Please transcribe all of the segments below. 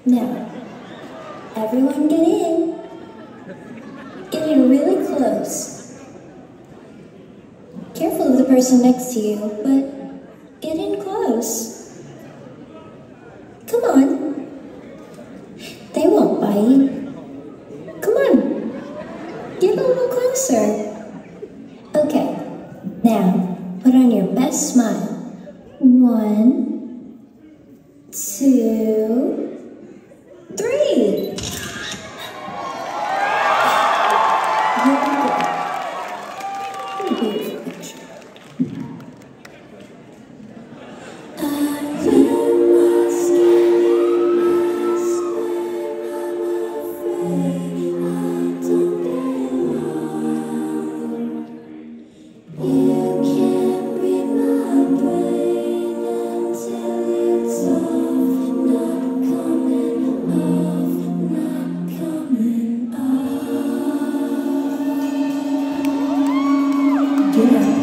Now, everyone get in. Get in really close. Careful of the person next to you, but get in close. Come on. They won't bite. Come on. Get a little closer. Okay, now put on your best smile. 1, 2, 3. Beautiful picture.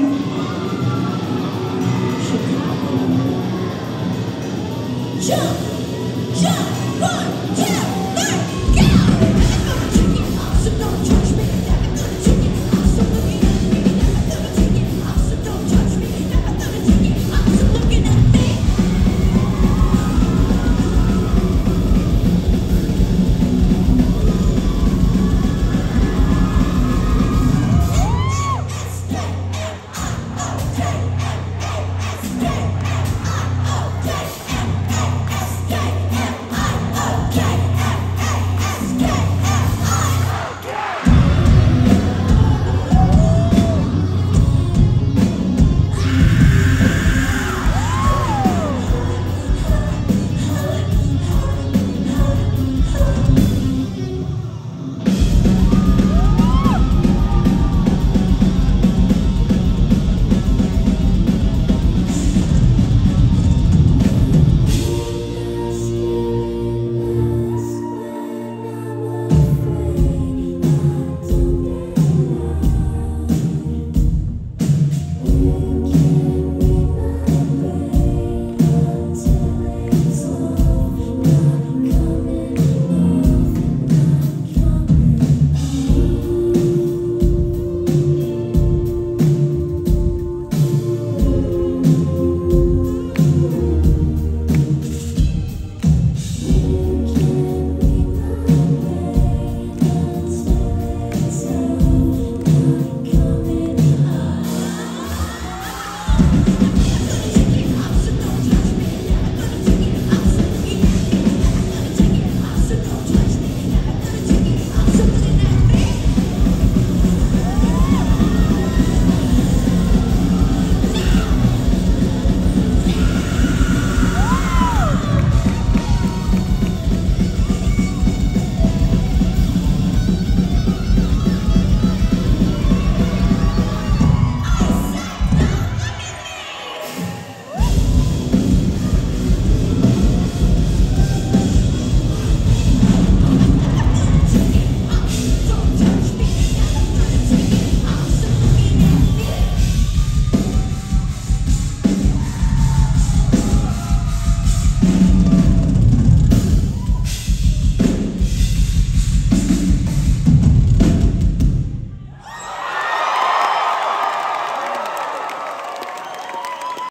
Jump!